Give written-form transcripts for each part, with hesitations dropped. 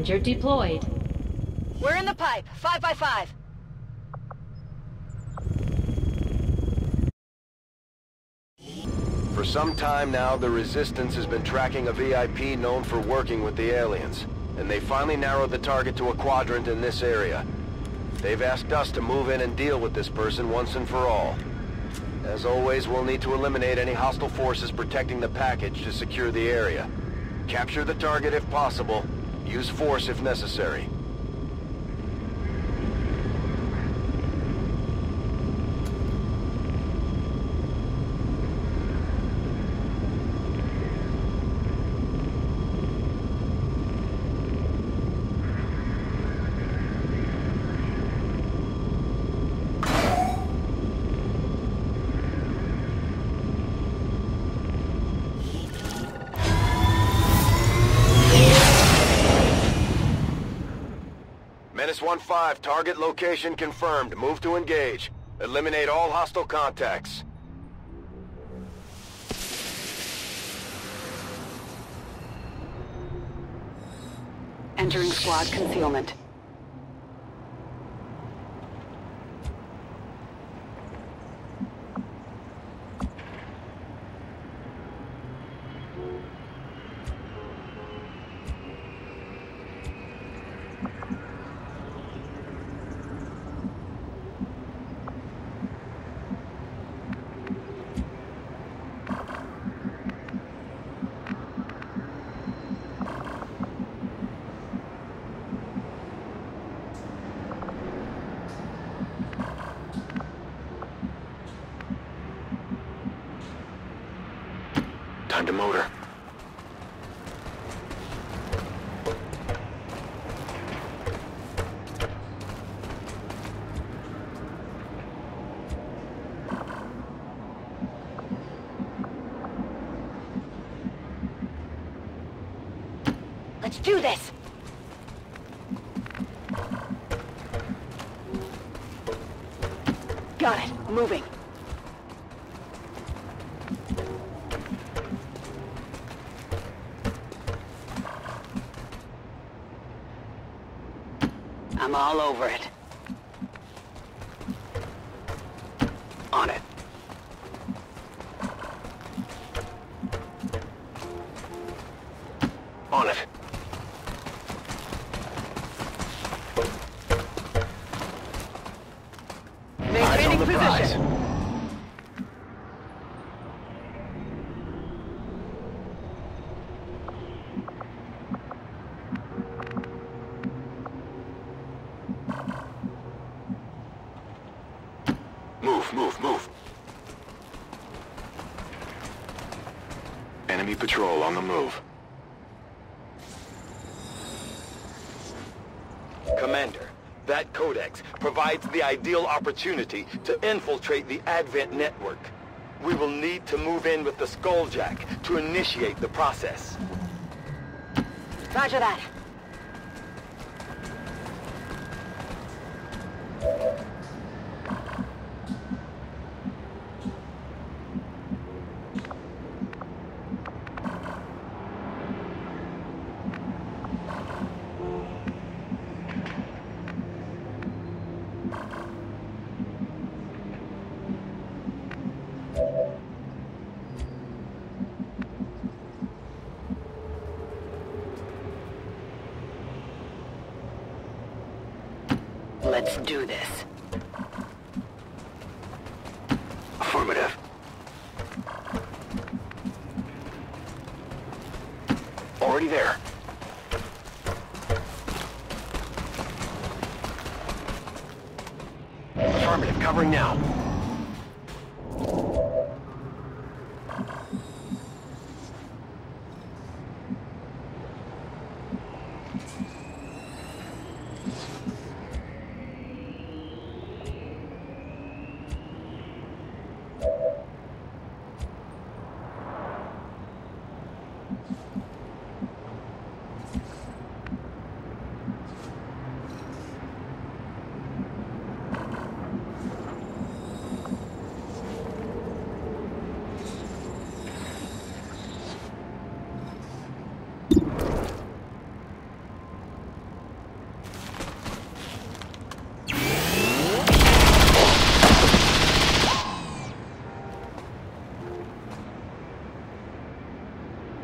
Ranger deployed. We're in the pipe. 5 by 5. For some time now, the Resistance has been tracking a VIP known for working with the aliens, and they finally narrowed the target to a quadrant in this area. They've asked us to move in and deal with this person once and for all. As always, we'll need to eliminate any hostile forces protecting the package to secure the area. Capture the target if possible. Use force if necessary. Menace 1-5, target location confirmed. Move to engage. Eliminate all hostile contacts. Entering squad concealment. Time to motor. Let's do this! Got it. Moving. I'm all over it. On it. On it. Maintaining position. Move. Enemy patrol on the move. Commander, that codex provides the ideal opportunity to infiltrate the Advent network. We will need to move in with the Skulljack to initiate the process. Roger that. Let's do this. Affirmative. Already there. Affirmative, covering now.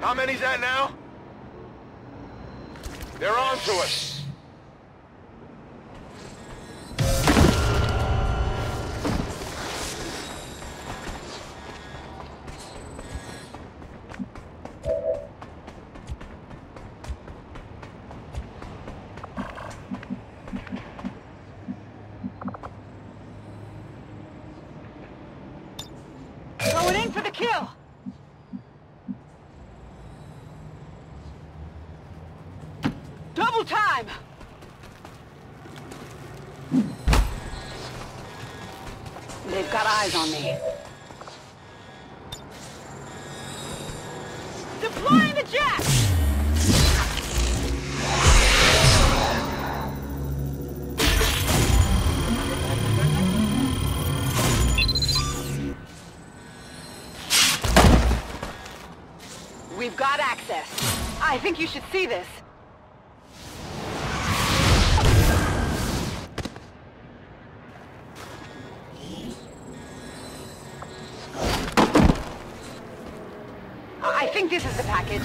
How many's that now? They're on to us. Going in for the kill! Double time! They've got eyes on me. Deploying the jet! We've got access. I think you should see this. I think this is the package.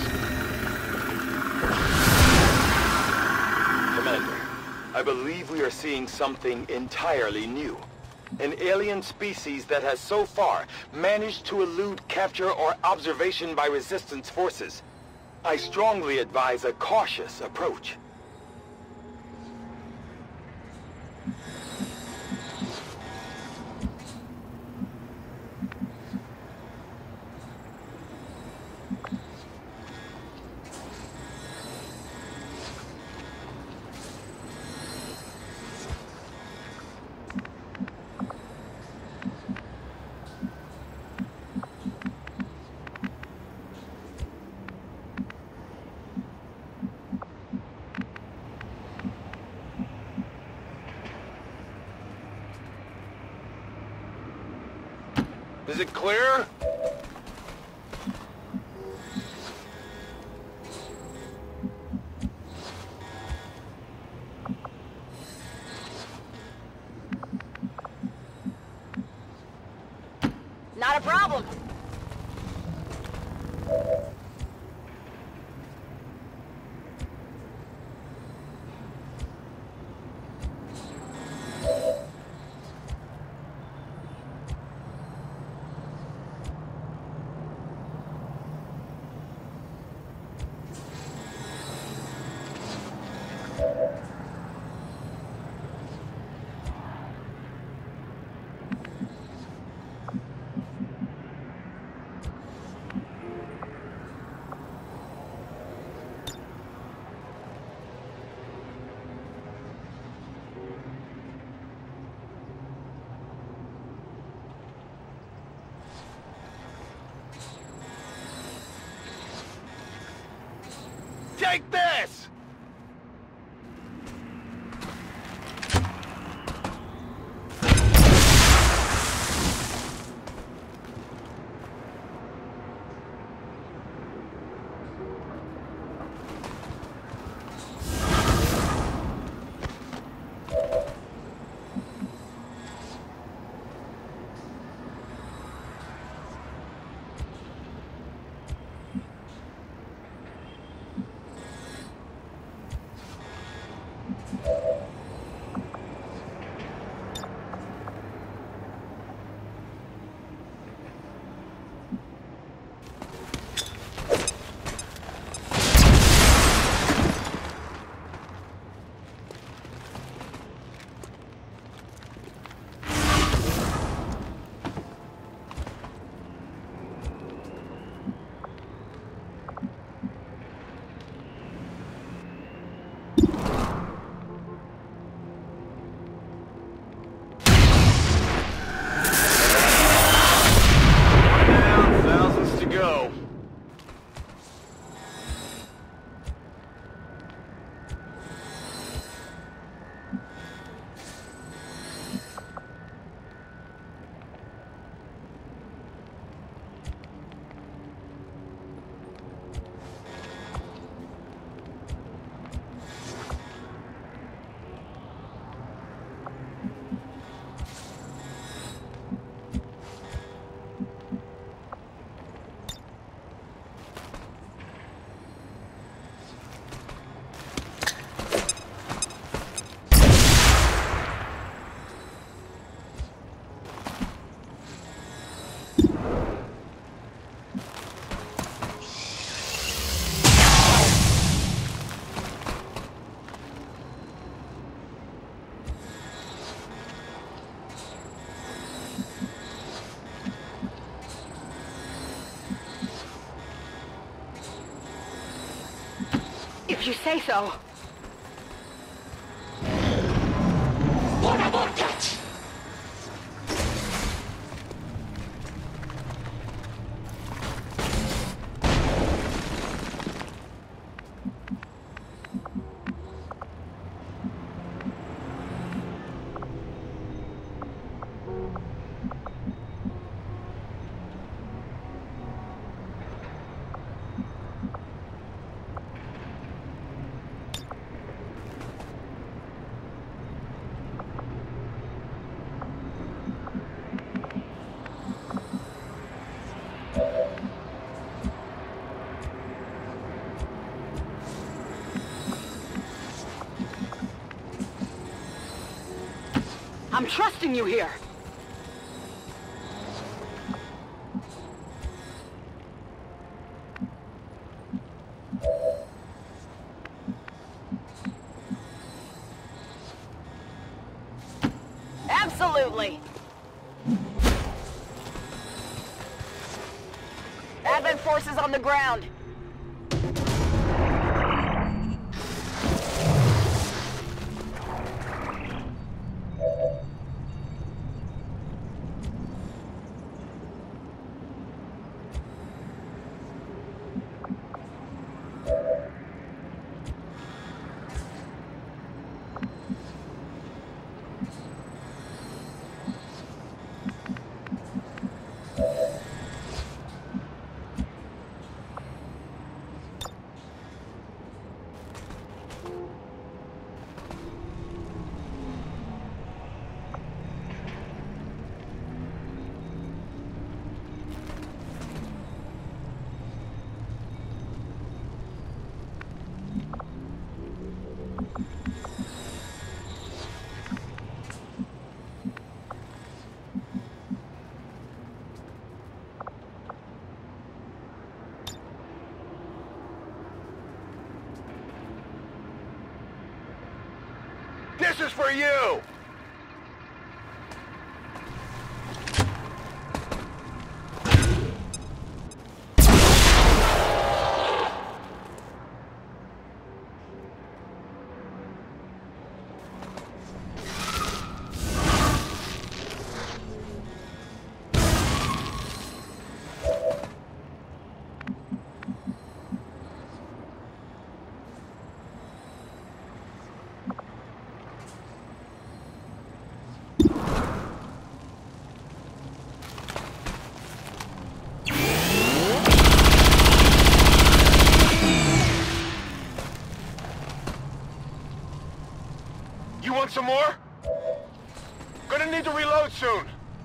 Commander, I believe we are seeing something entirely new. An alien species that has so far managed to elude capture or observation by Resistance forces. I strongly advise a cautious approach. Is it clear? Not a problem. Take this! you say so. I'm trusting you here. Absolutely. Advent forces on the ground. This is for you! You want some more? Gonna need to reload soon.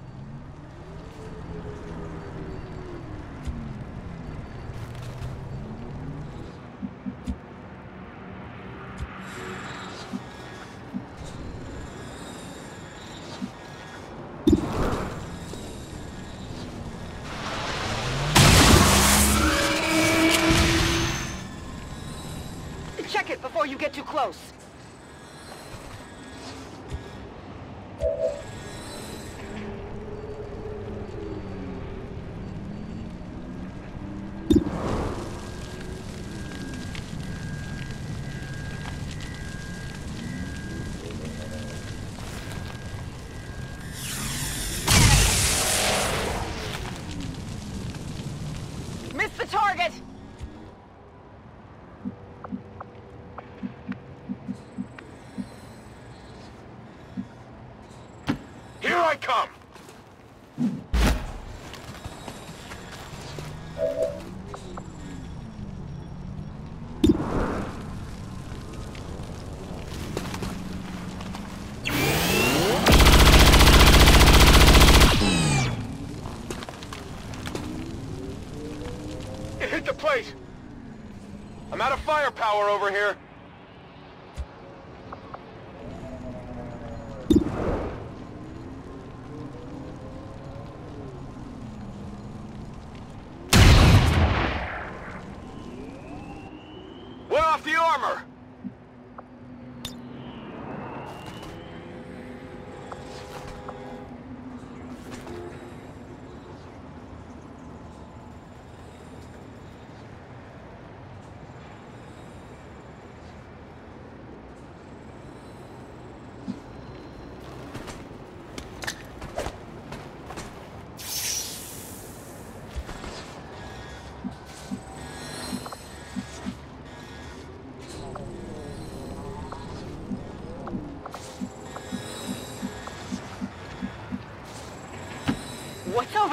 Check it before you get too close. Missed the target! Here I come! It hit the plate! I'm out of firepower over here. Went off the armor!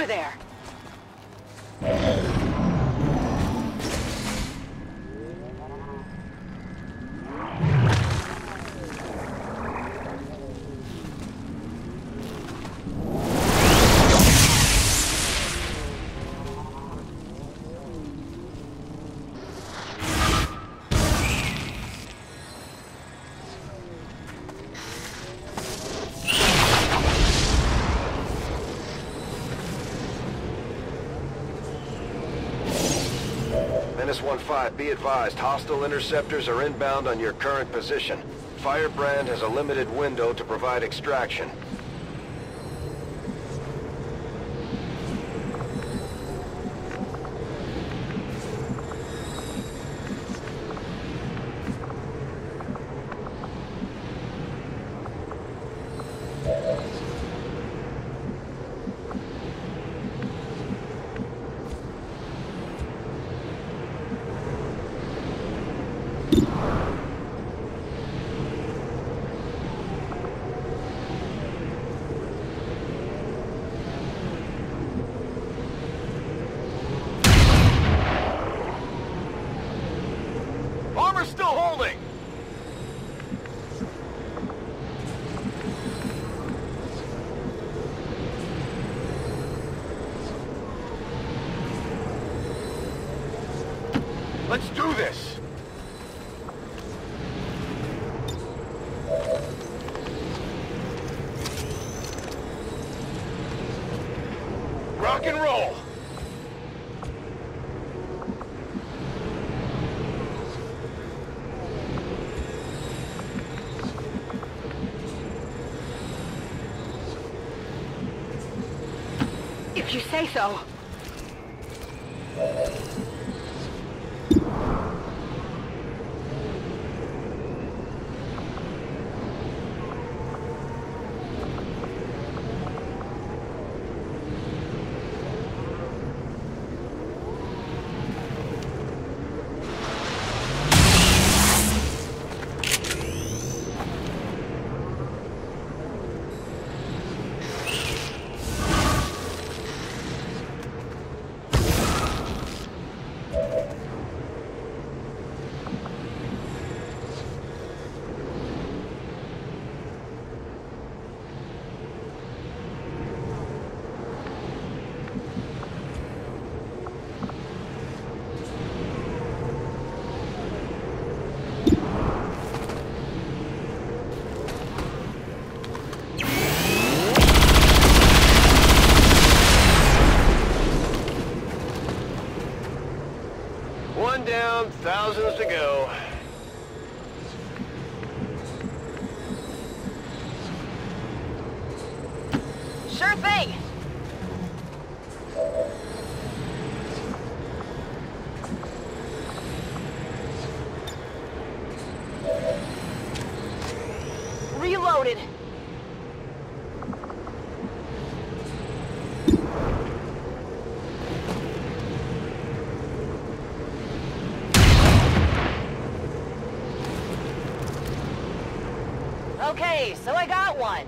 there. Menace 1-5, be advised, hostile interceptors are inbound on your current position. Firebrand has a limited window to provide extraction. Armor's still holding! Let's do this! Rock and roll! If you say so. One down, thousands to go. Sure thing. Reloaded. Okay, so I got one.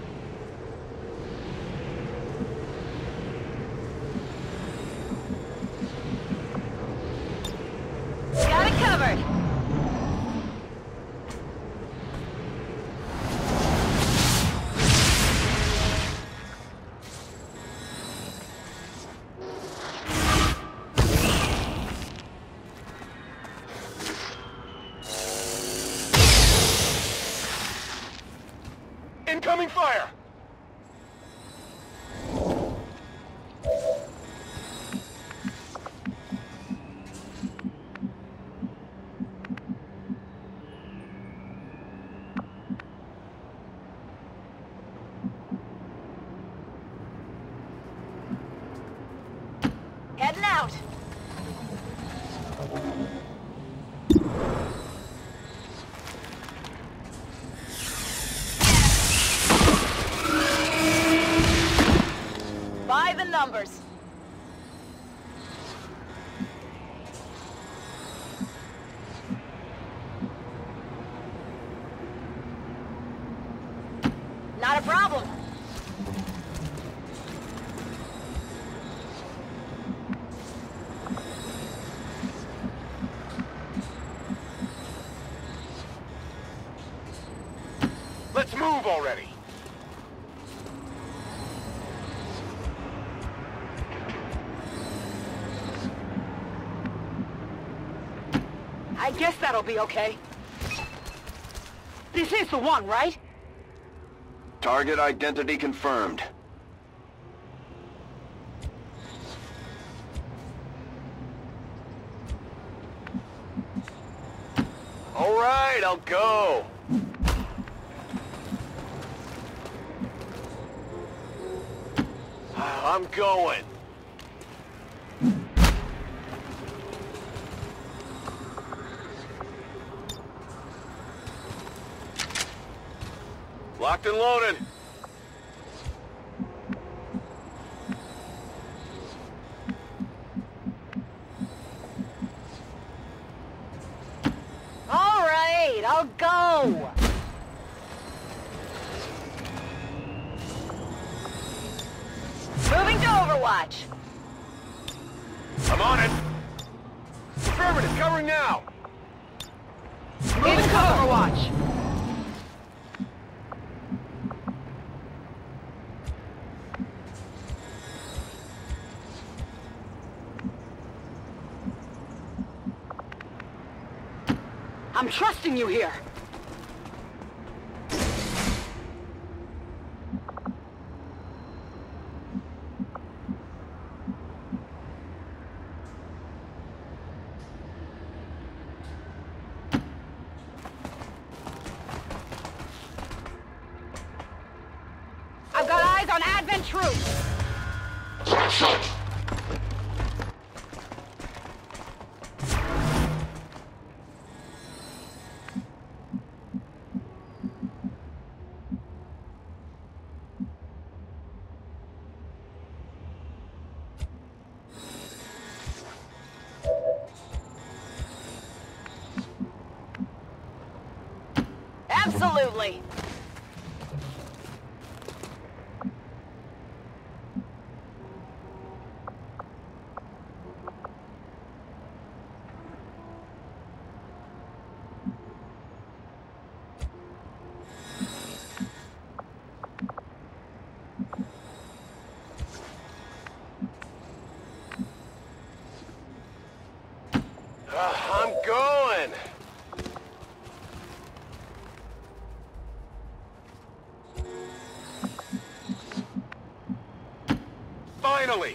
Got it covered. Incoming fire! Heading out. Let's move already! I guess that'll be okay. This is the one, right? Target identity confirmed. All right, I'll go. I'm going. Locked and loaded. All right, I'll go. Moving to Overwatch. I'm on it. Affirmative, covering now. Moving to Overwatch. I'm trusting you here. I've got eyes on Advent troops. Absolutely. I'm going. Finally!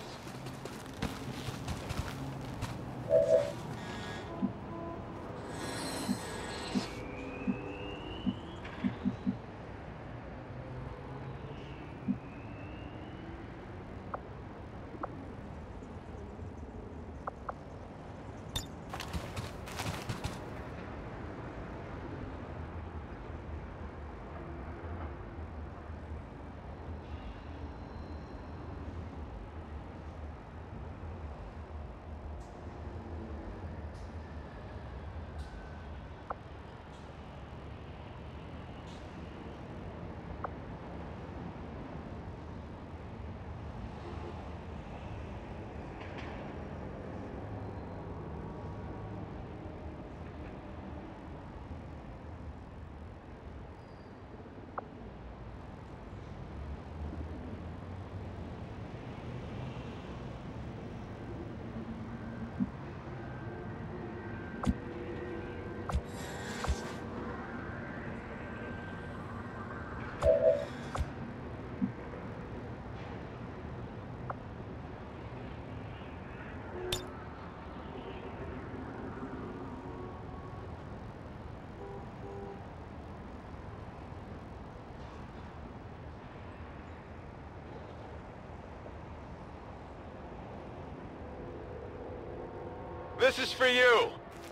This is for you!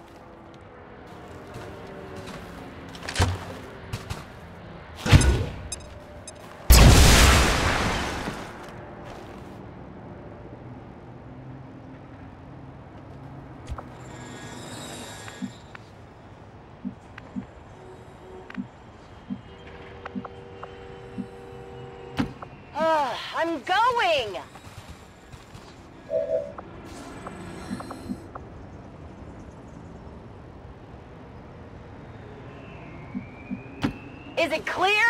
I'm going! Is it clear?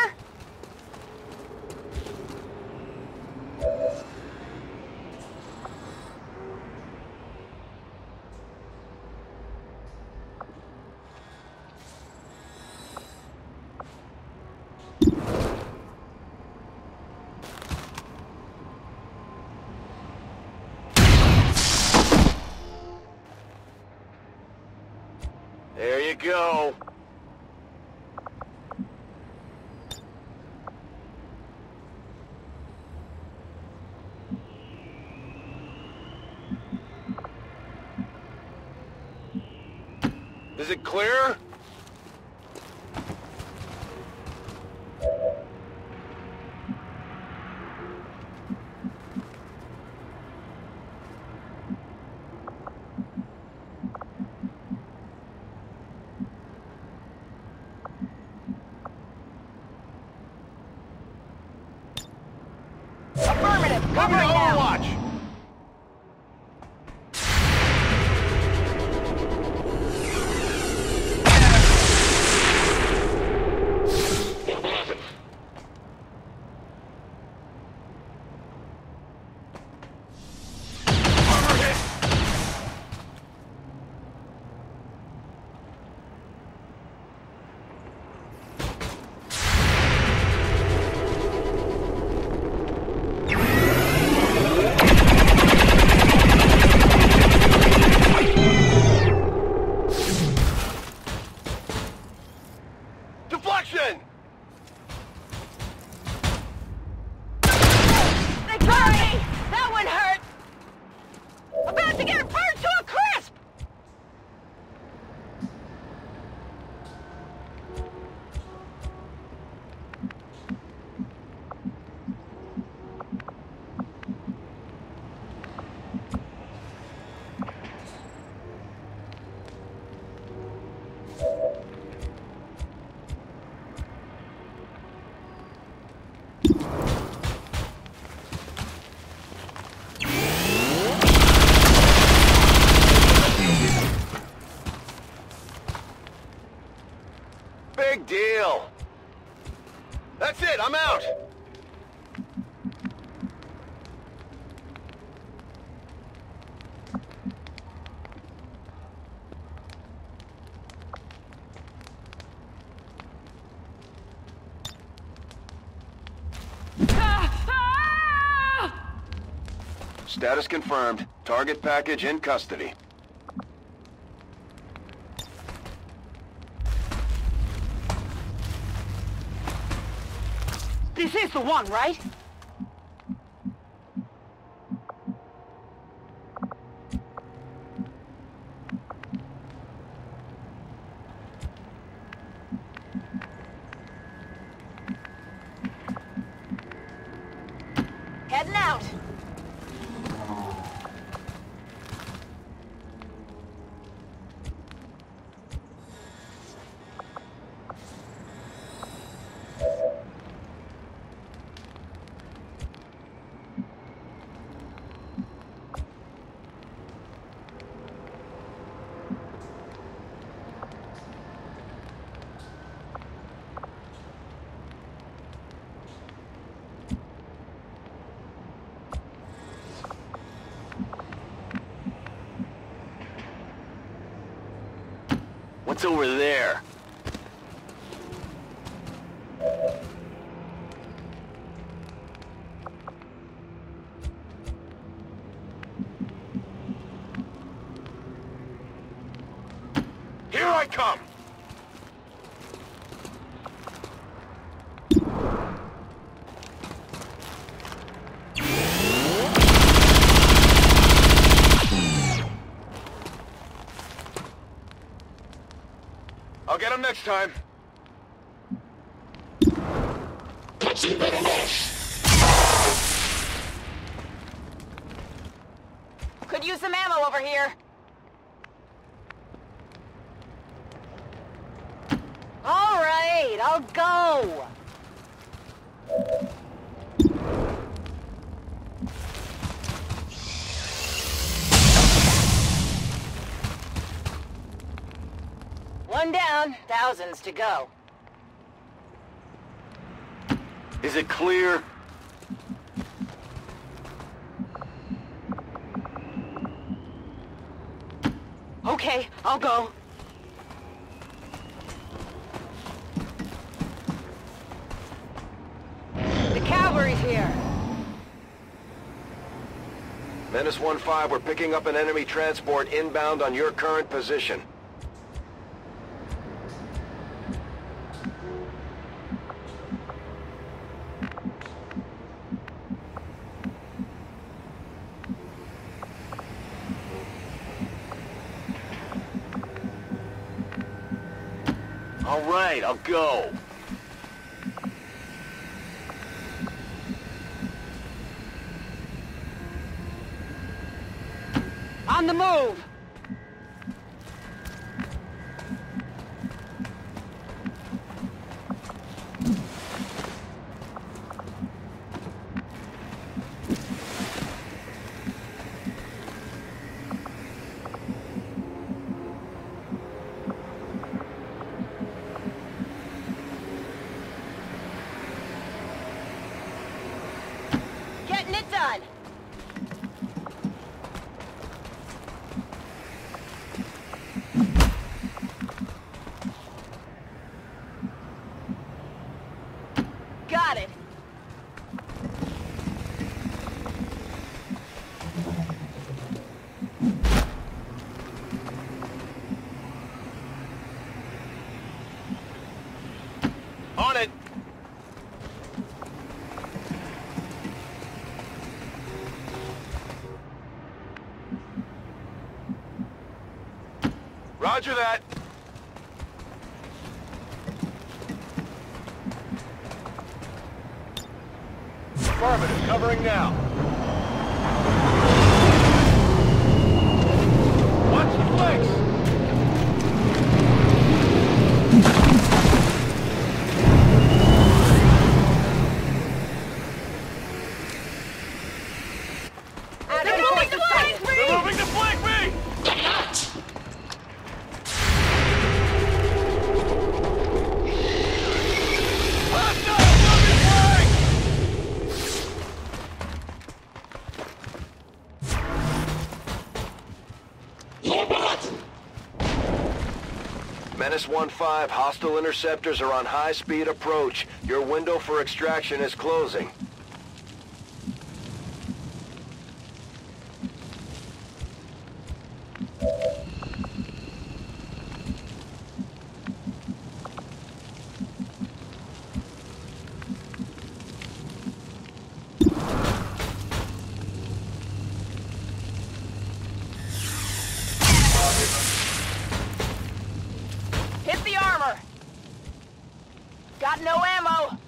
There you go. Is it clear? Affirmative. Covering now. Overwatch! Deflection! Sorry! That one hurt! About to get burned to a crisp! Big deal. That's it, I'm out. Status confirmed. Target package in custody. This is the one, right? Heading out. What's over there? Here I come! I'll get him next time. Could use some ammo over here. All right, I'll go. One down, thousands to go. Is it clear? Okay, I'll go. The cavalry's here. Menace 1-5, we're picking up an enemy transport inbound on your current position. All right, I'll go. On the move! Getting it done! Got it! On it! Roger that! Affirmative, covering now. Watch the flanks! They're moving to flank me! They're moving to flank me! Menace 1-5, hostile interceptors are on high-speed approach. Your window for extraction is closing. Hit the armor! Got no ammo!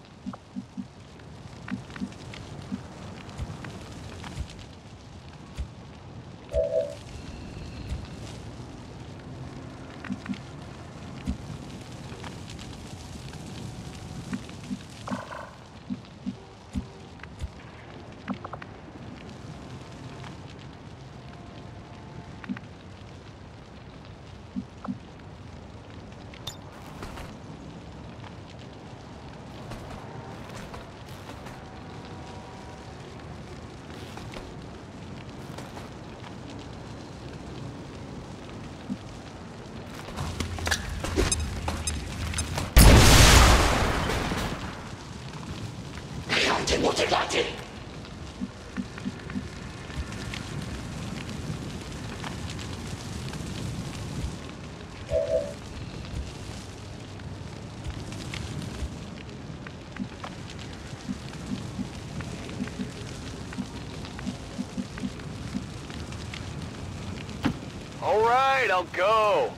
All right, I'll go.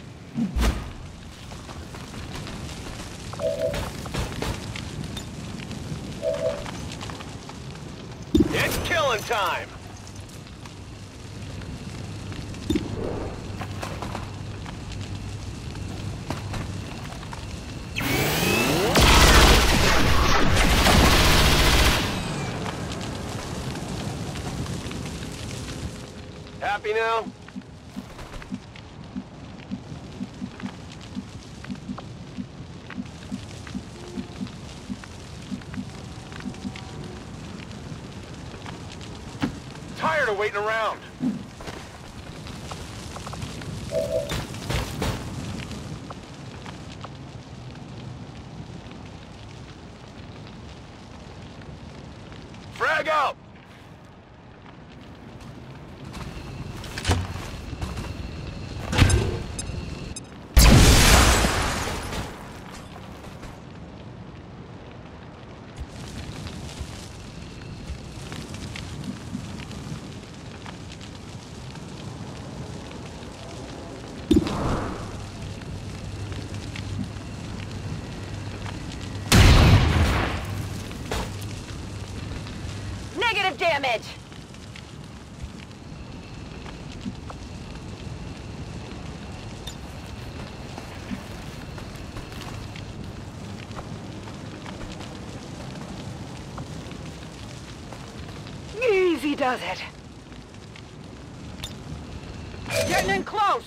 It's killing time. Happy now? tracker waiting around. Frag out! Negative damage! Easy does it. Getting in close!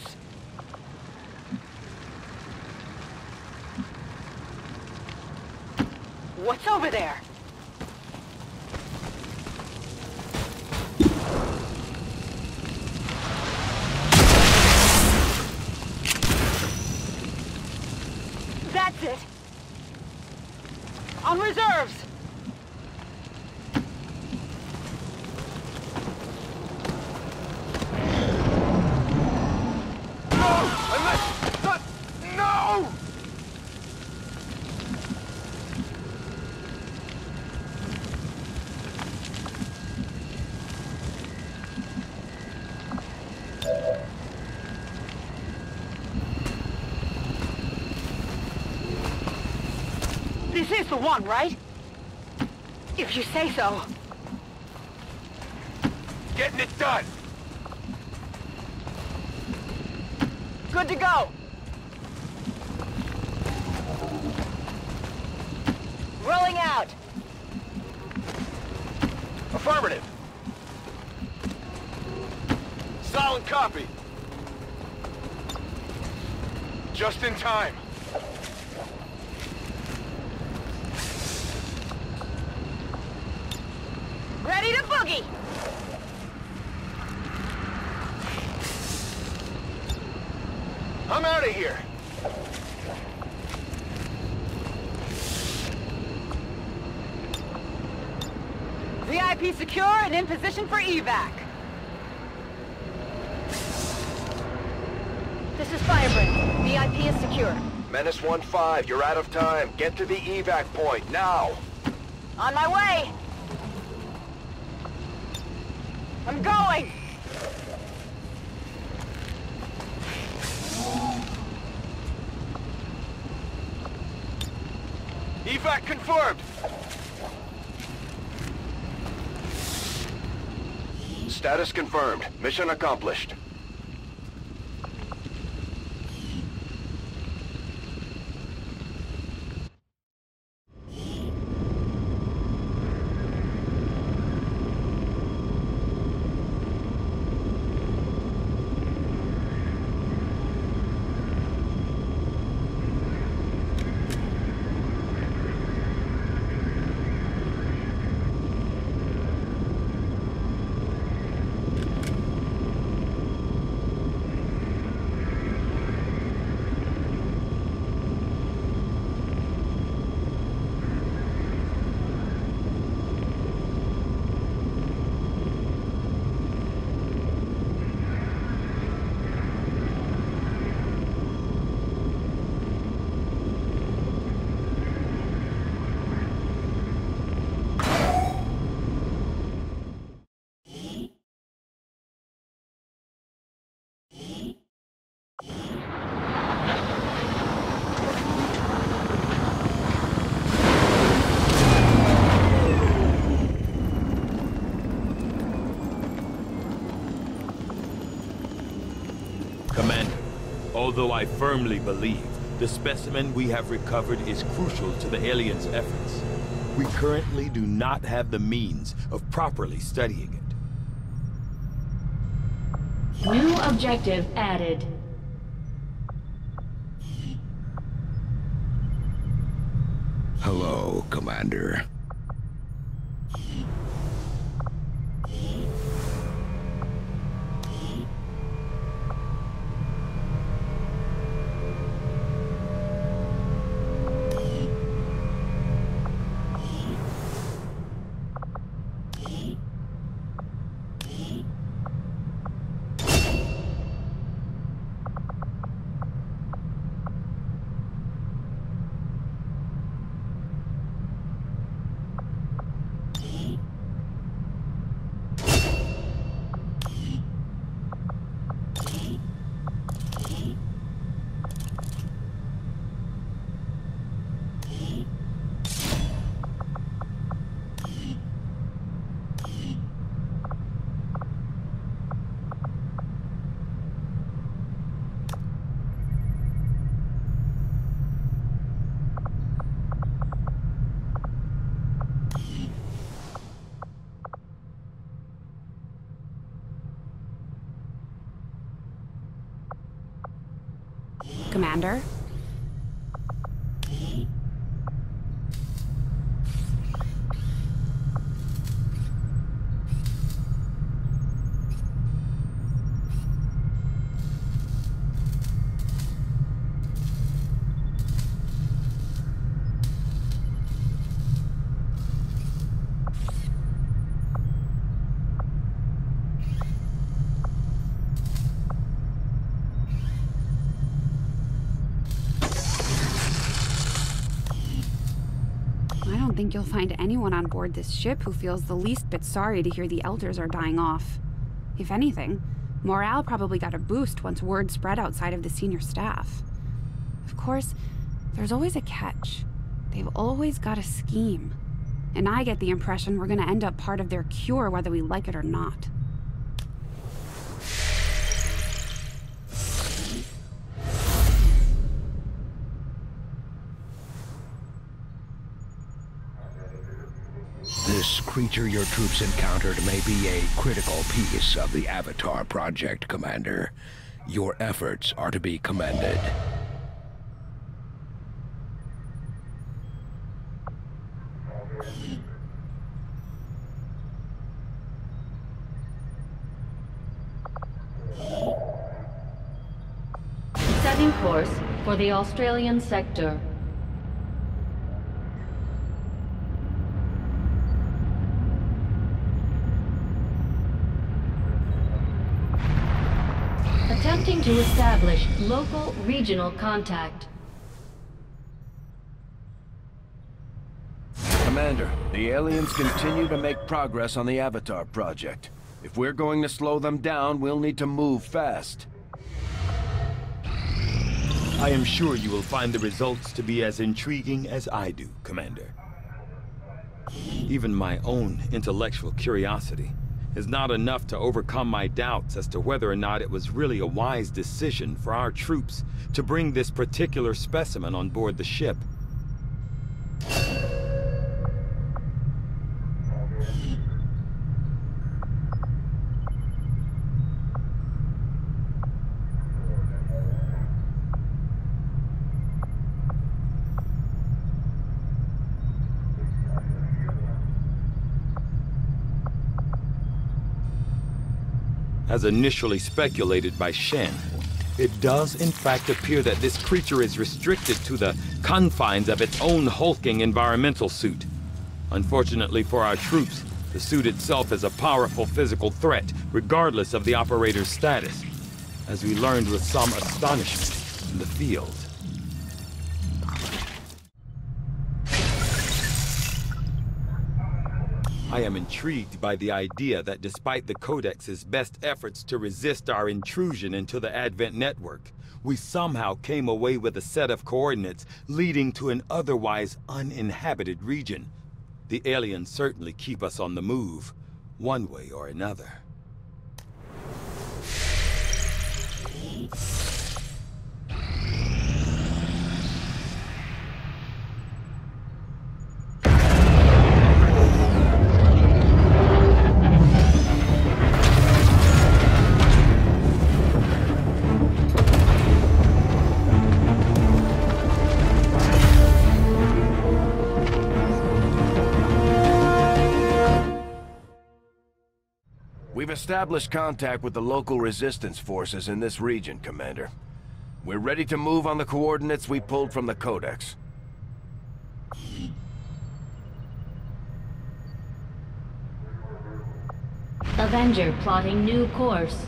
What's over there? That's it. On reserves. No! This is the one, right? If you say so. Getting it done! Good to go. Rolling out. Affirmative. Solid copy. Just in time. Ready to boogie. I'm out of here. VIP secure and in position for evac. This is Firebrand. VIP is secure. Menace 1-5, you're out of time. Get to the evac point, now! On my way. I'm going. Evac confirmed. Status confirmed. Mission accomplished. Commander, although I firmly believe the specimen we have recovered is crucial to the aliens' efforts, we currently do not have the means of properly studying it. New objective added. Hello, Commander. Commander. I don't think you'll find anyone on board this ship who feels the least bit sorry to hear the Elders are dying off. If anything, morale probably got a boost once word spread outside of the senior staff. Of course, there's always a catch. They've always got a scheme. And I get the impression we're gonna end up part of their cure whether we like it or not. This creature your troops encountered may be a critical piece of the Avatar project, Commander. Your efforts are to be commended. Setting course for the Australian sector. Attempting to establish local regional contact. Commander, the aliens continue to make progress on the Avatar project. If we're going to slow them down, we'll need to move fast. I am sure you will find the results to be as intriguing as I do, Commander. Even my own intellectual curiosity is not enough to overcome my doubts as to whether or not it was really a wise decision for our troops to bring this particular specimen on board the ship. As initially speculated by Shen, it does in fact appear that this creature is restricted to the confines of its own hulking environmental suit. Unfortunately for our troops, the suit itself is a powerful physical threat, regardless of the operator's status, as we learned with some astonishment in the field. I am intrigued by the idea that despite the Codex's best efforts to resist our intrusion into the Advent network, we somehow came away with a set of coordinates leading to an otherwise uninhabited region. The aliens certainly keep us on the move, one way or another. We've established contact with the local resistance forces in this region, Commander. We're ready to move on the coordinates we pulled from the Codex. Avenger plotting new course.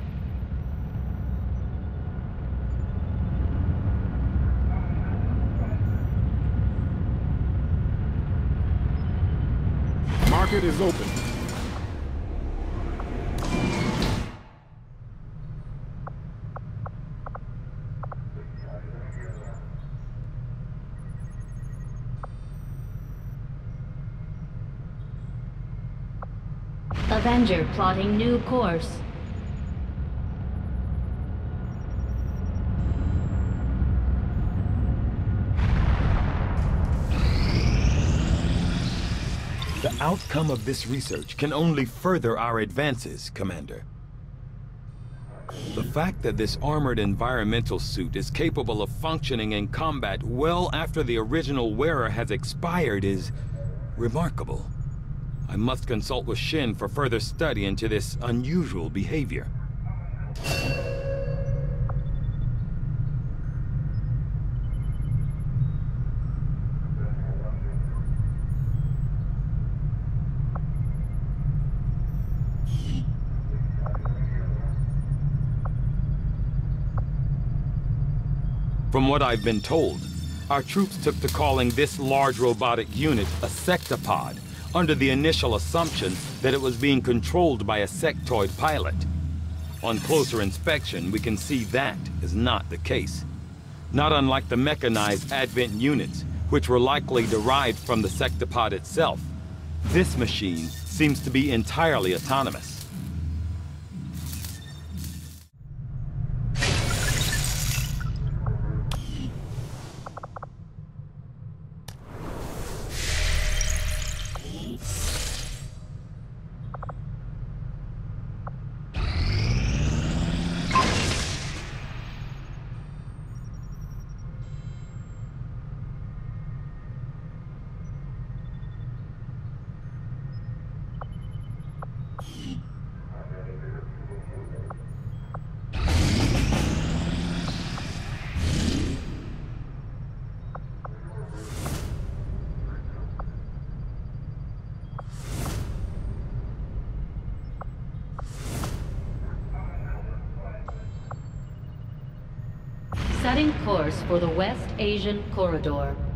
Market is open. Avenger plotting new course. The outcome of this research can only further our advances, Commander. The fact that this armored environmental suit is capable of functioning in combat well after the original wearer has expired is remarkable. I must consult with Shen for further study into this unusual behavior. From what I've been told, our troops took to calling this large robotic unit a sectopod, under the initial assumption that it was being controlled by a sectoid pilot. On closer inspection, we can see that is not the case. Not unlike the mechanized Advent units, which were likely derived from the sectopod itself. This machine seems to be entirely autonomous. Setting course for the West Asian Corridor.